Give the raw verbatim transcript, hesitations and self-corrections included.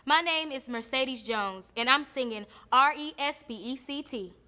My name is Mercedes Jones, and I'm singing R E S B E C T.